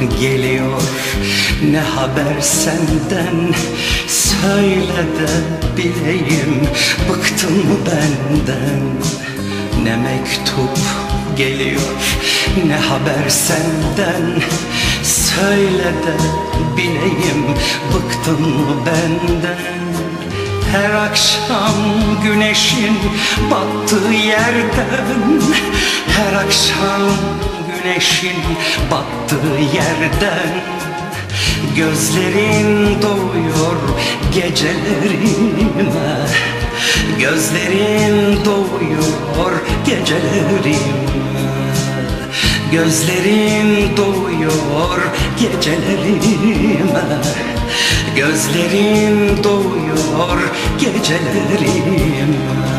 geliyor. Ne haber senden, söyle de bileyim. Bıktın mı benden? Ne mektup geliyor, ne haber senden, söyle de bileyim. Bıktın mı benden? Her akşam güneşin battığı yerden, her akşam güneşin battığı yerden gözlerin doğuyor gecelerime. Gözlerin doğuyor gecelerime. Gözlerin doğuyor gecelerime. Gözlerin doğuyor gecelerime.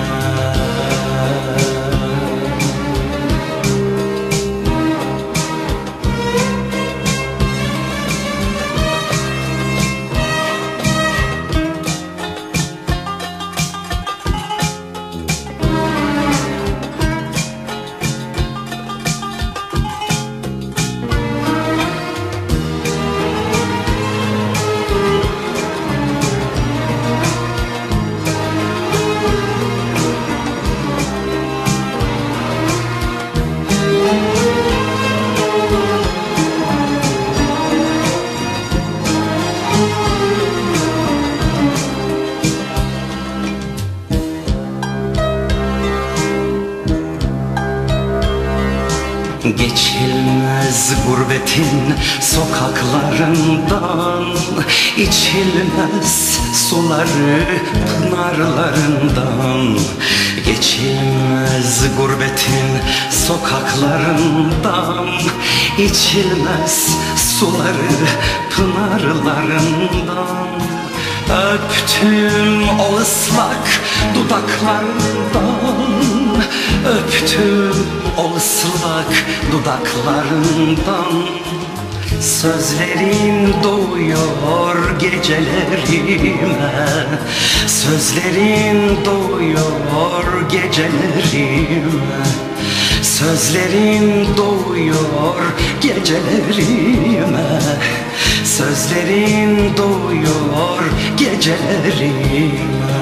Geçilmez gurbetin sokaklarından, içilmez suları pınarlarından. Geçilmez gurbetin sokaklarından, içilmez suları pınarlarından. Öptüm o ıslak dudaklarından, öptüm o ıslak dudaklarından. Sözlerin doğuyor gecelerime. Sözlerin doğuyor gecelerime. Sözlerin doğuyor gecelerime. Sözlerin doğuyor gecelerime.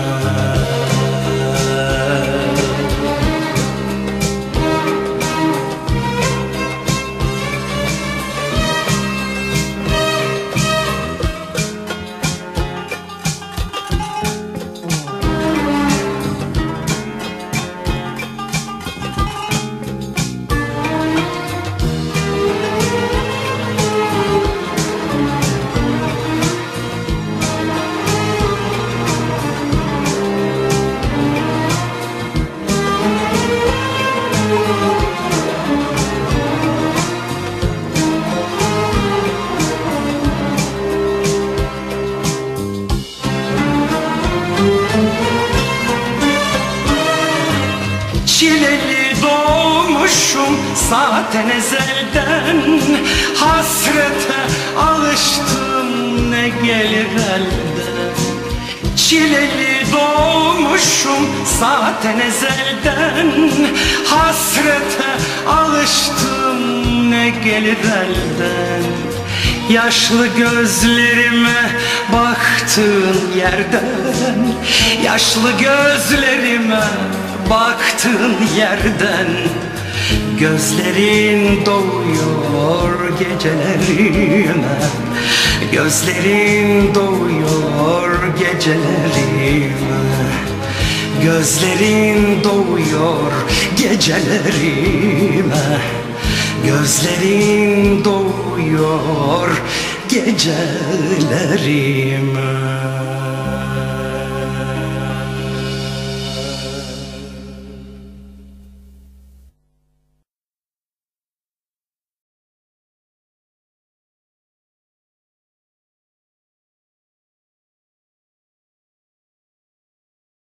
Çileli doğmuşum zaten ezelden, hasrete alıştım ne gelir elden. Çileli doğmuşum zaten ezelden, hasrete alıştım ne gelir elden. Yaşlı gözlerime baktığın yerden, yaşlı gözlerime baktığın yerden gözlerin doğuyor gecelerime. Gözlerin doğuyor gecelerime. Gözlerin doğuyor gecelerime. Gözlerin doğuyor gecelerime.